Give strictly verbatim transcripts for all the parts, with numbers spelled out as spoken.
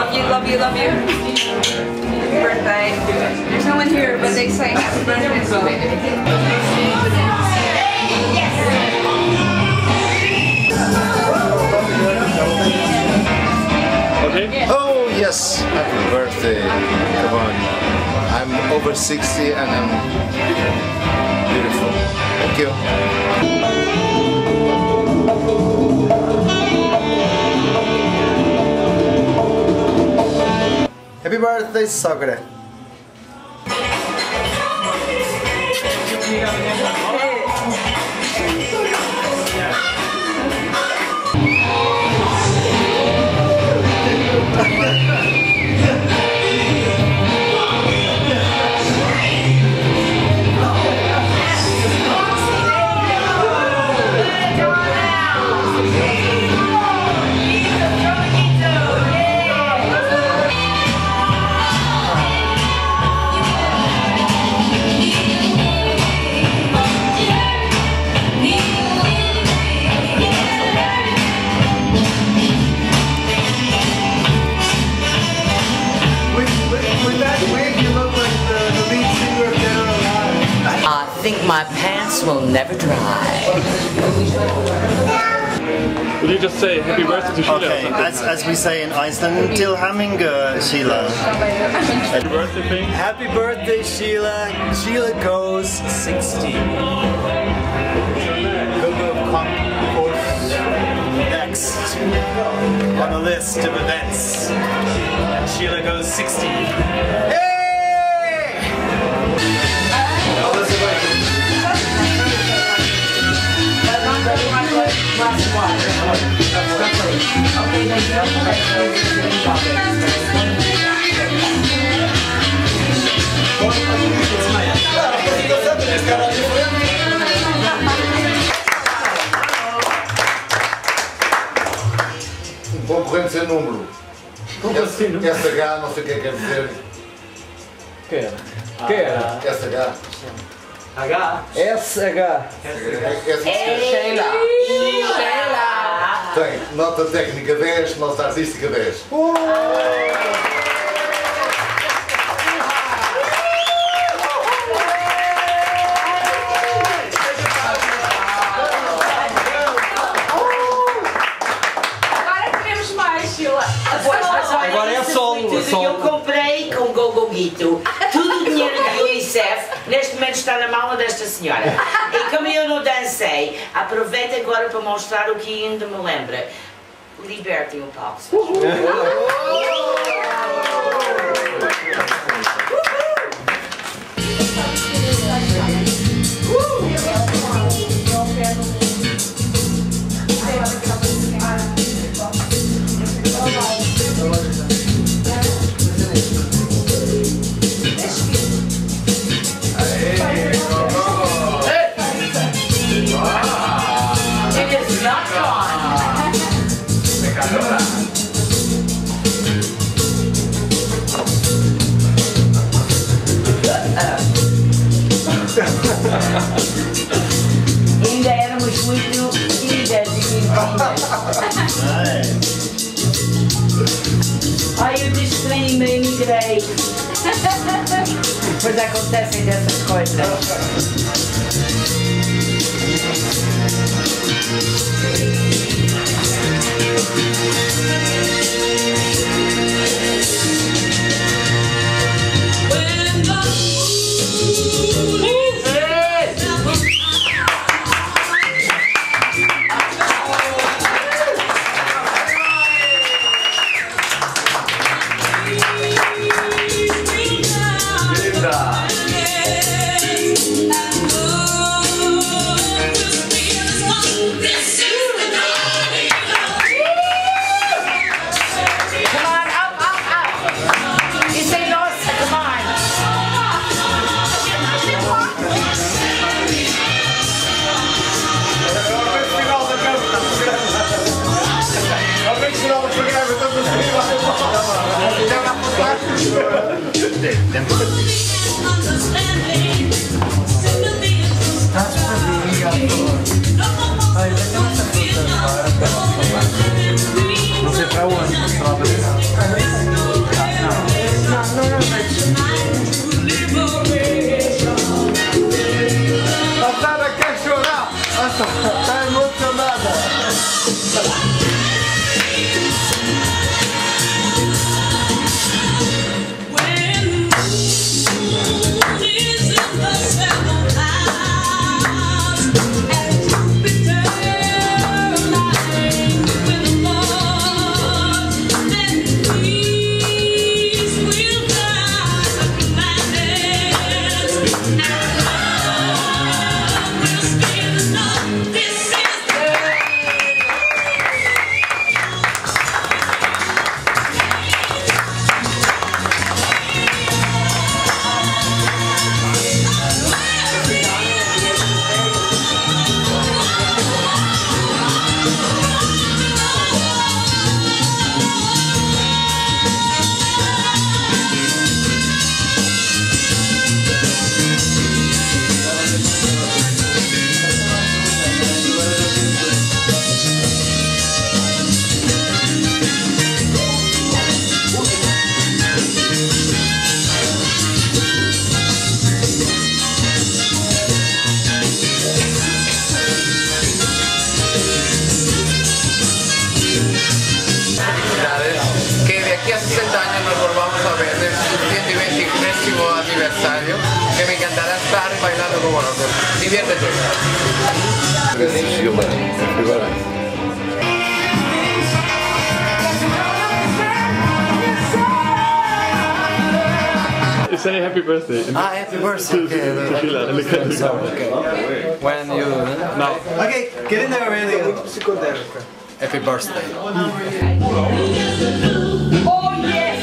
Love you, love you, love you. Happy birthday. There's no one here, but they say happy birthday, so. Okay. Oh yes, happy birthday. Come on. I'm over sixty and I'm beautiful. Thank you. Happy birthday, sogra. I think my pants will never dry. Will you just say happy birthday to Sheila? Okay, as, as we say in Iceland, Til Hamminga, Sheila. Happy birthday thing. Happy birthday, Sheila. Sheila goes sixty. Google course next on the list of events. And Sheila goes sixty. Hey! Um concorrente sem número. Como assim? Não? S H, não sei o que é que quer dizer. Que era? Que era? S H. H? S H. Sheila. Sheila! Tem nota técnica dez, nota artística dez. Agora é solo, tudo solo. que eu comprei com Gogoguito, tudo o dinheiro da Unicef, neste momento está na mala desta senhora. E como eu não dancei, aproveito agora para mostrar o que ainda me lembra. Libertem o palco. Ainda éramos muito tímidas e tímidas. Ai, eu distraí-me e migrei. Pois acontecem dessas coisas. Não sei para onde, para lá. aniversario que me encantará estar bailando con vosotros. Diviértete. Say happy birthday. Ah, happy birthday. To, to, to Sheila in the country. Okay. When you... Now. Okay, get in there really. Happy birthday. Oh yes!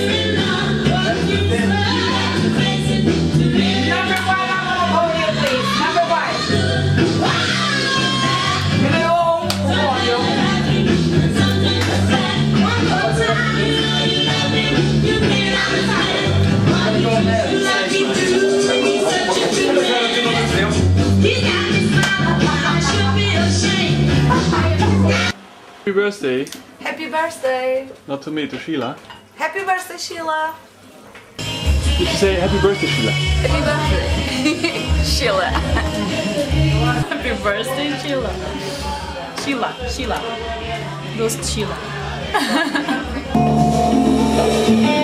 Number one, I'm gonna hold you, please. Number one. Numero Happy birthday. Happy birthday. Not to me, to Sheila. Happy birthday, Sheila. Did you say happy birthday, Sheila? Happy birthday. Sheila. Happy birthday, Sheila. Sheila, Sheila. Those Sheila.